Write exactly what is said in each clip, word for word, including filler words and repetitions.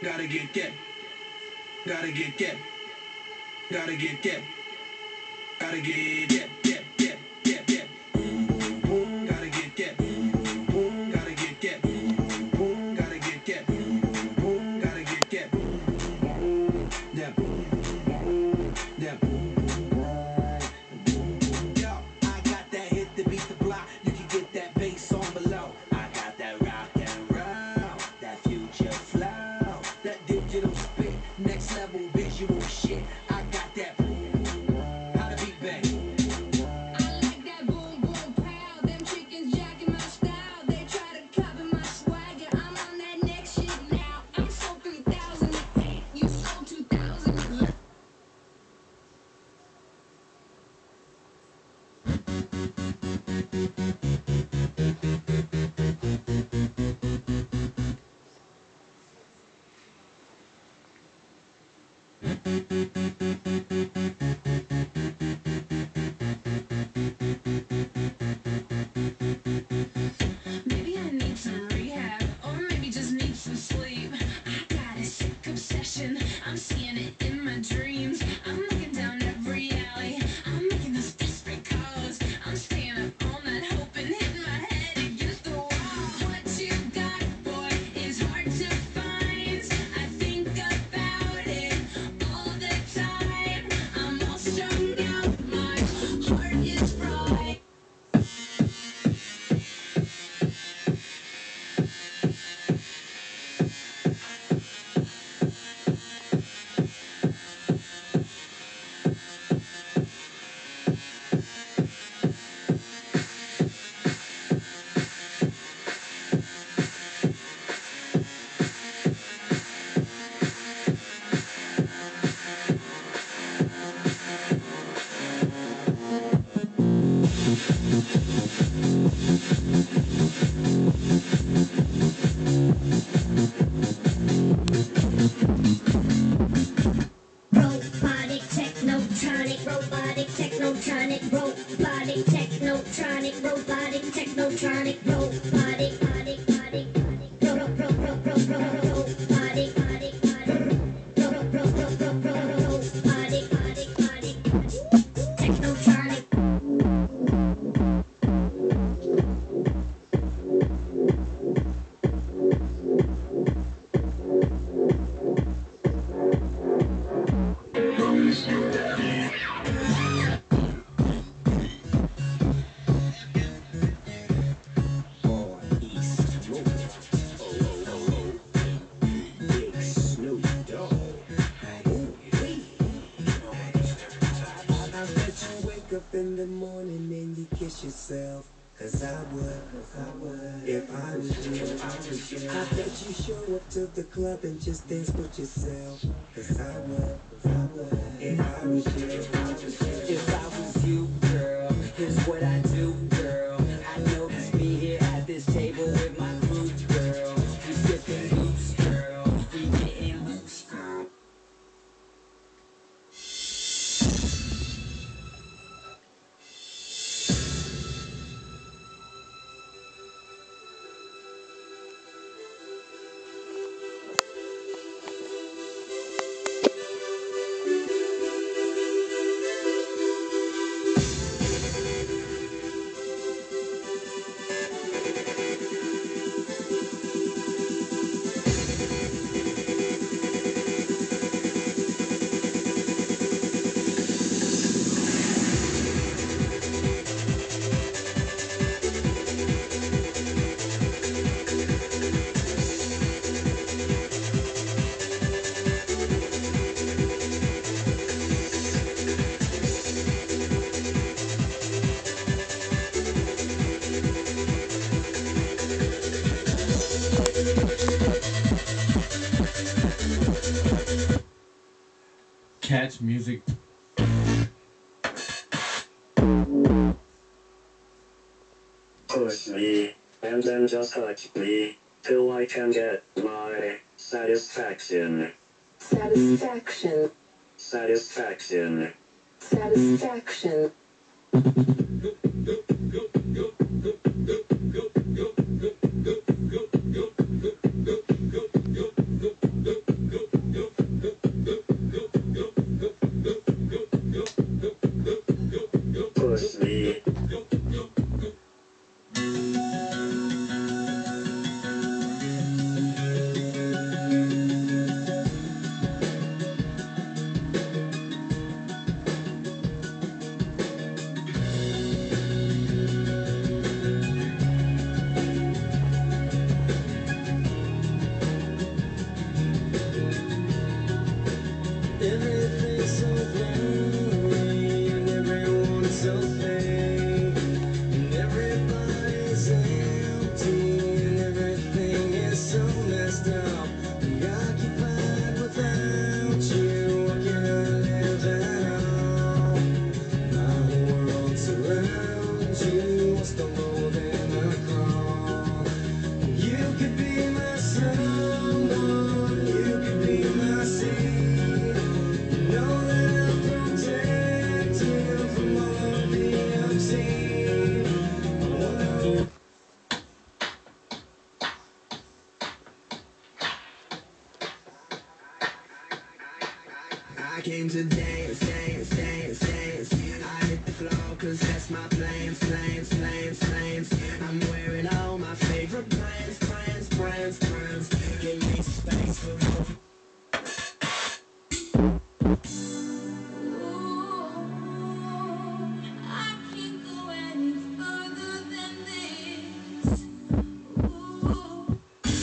Gotta get that. Gotta get that. Gotta get that. Gotta get that. That. That. That. That. Boom, boom, boom. Gotta get that. Boom, boom. Gotta get that. Boom, boom. Gotta get that. Boom, boom. Gotta get that. Boom, that. Boom, boom. That. Boom, boom. Yo, I got that hit to beat the block. You can get that bass on below. I got that rock and roll, that future flow, that digital spit, next level visual shit. I got that. How to beat bang. I like that boom boom pow. Them chickens jacking my style. They try to copy my swagger. I'm on that next shit now. I'm so three thousand eight. You so two thousand. Maybe I need some rehab, or maybe just need some sleep. I got a sick obsession, I'm seeing it in my dreams. I'm looking down every alley, I'm making those desperate calls. I'm staying up all night hoping, hitting my head against the wall. What you got, boy, is hard to find. I think about it all the time. I'm all strung out, my heart is fried. Robotic, technotronic, robotic, technotronic, robotic, technotronic, robotic, technotronic, robotic, body, body, ro ro ro ro ro ro ro body, body, body, ro ro ro ro ro ro ro body, body, body, technotronic. I bet you wake up in the morning and you kiss yourself. Cause I would, I would, if I was you, I was you. I bet you show up to the club and just dance with yourself. Cause I would, I would, if I was you, I was you. If I was you, girl, here's what I do, girl. I notice me here at this table with my crew, girl. We sipping loose, girl. We getting loose, girl. Catch music. Push me, and then just touch me, till I can get my satisfaction. Satisfaction. Satisfaction. Satisfaction. I came to dance, dance, dance, dance. I hit the floor cause that's my plans, plans, plans, plans. I'm wearing all my favorite brands, brands, brands, brands. Give me space for more. I can't go any further than this. Ooh.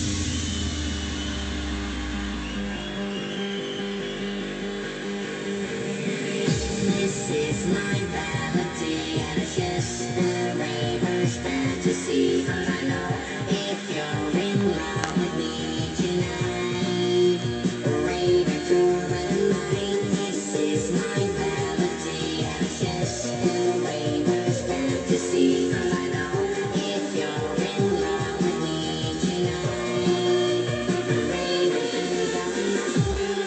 This is my vanity, and it's just a raver's fantasy. 'Cause I know if you're in love with me tonight, raving through the night. This is my vanity, and it's just a raver's fantasy. 'Cause I know if you're in love with me tonight, raving through the night.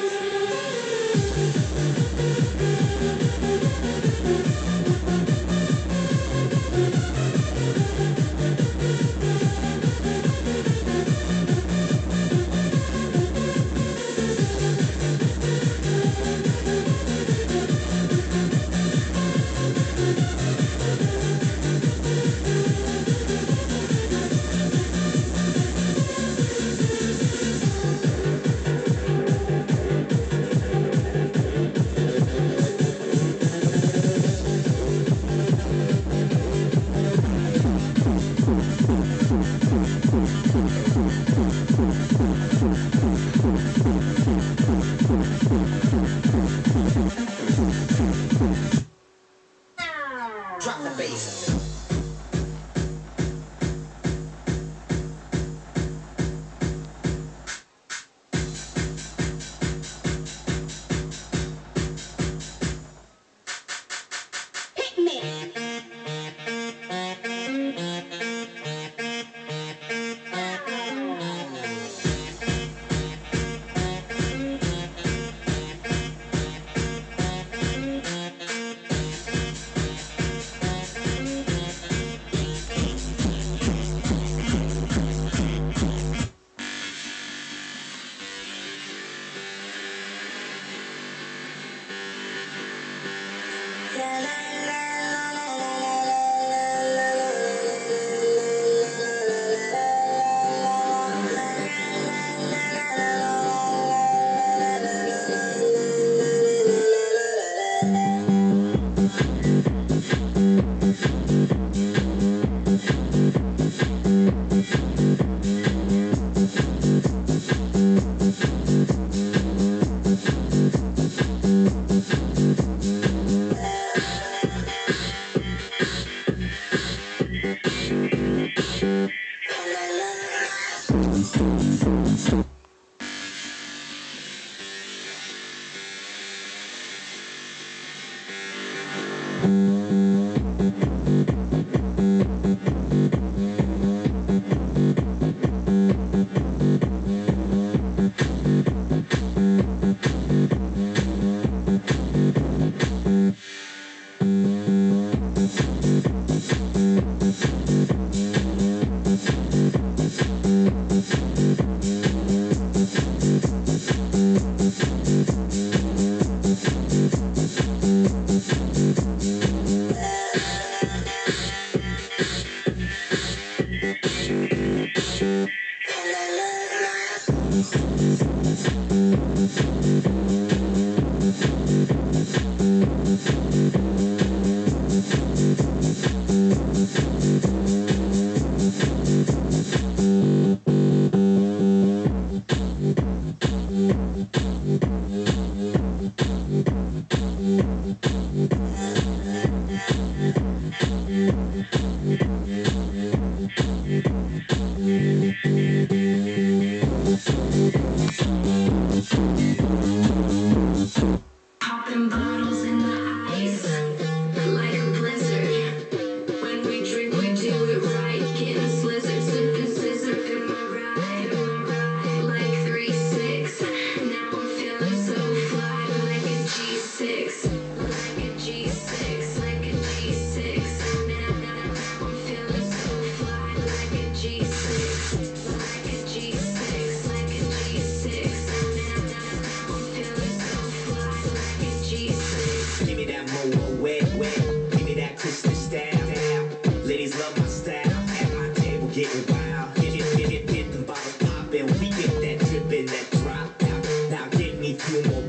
Drop the bass. Hit me. Popping bottles in the ice, like a blizzard. When we drink, we do it you know